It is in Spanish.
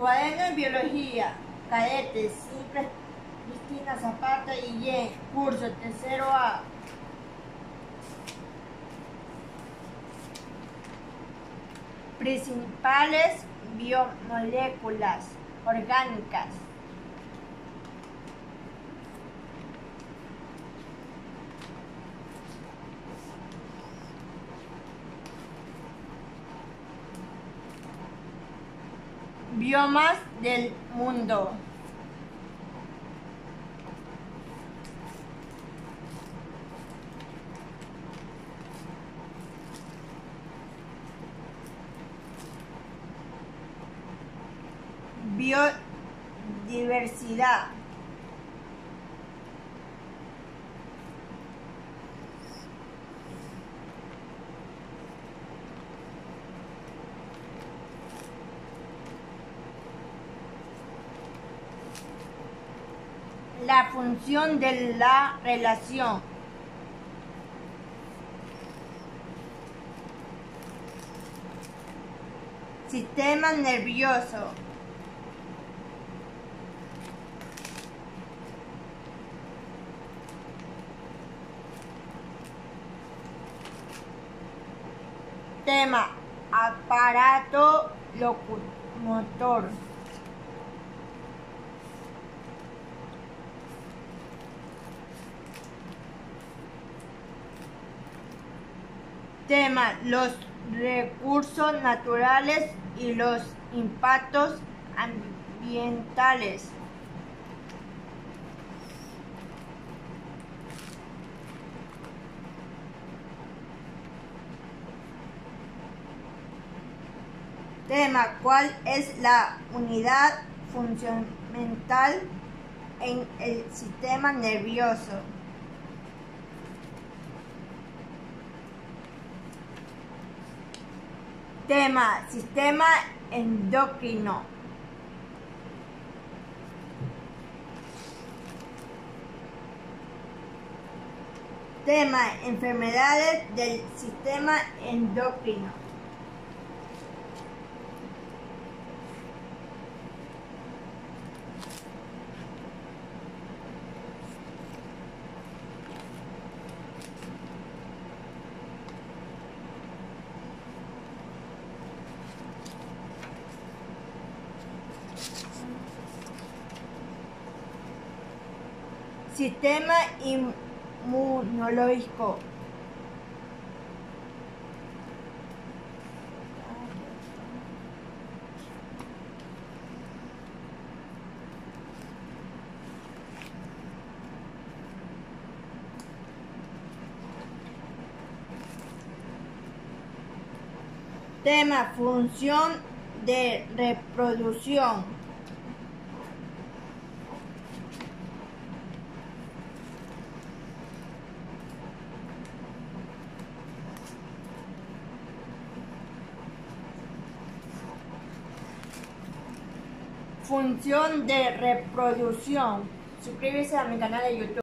Cuaderno de Biología, cadetes, Simple Cristina Zapata y Yen, curso tercero A. Principales biomoléculas orgánicas. Biomas del mundo. Biodiversidad. La función de la relación. Sistema nervioso. Tema: aparato locomotor. Tema: los recursos naturales y los impactos ambientales. Tema: ¿cuál es la unidad fundamental en el sistema nervioso? Tema: sistema endocrino. Tema: enfermedades del sistema endocrino. Sistema inmunológico. Tema: función de reproducción. Función de reproducción. Suscríbete a mi canal de YouTube.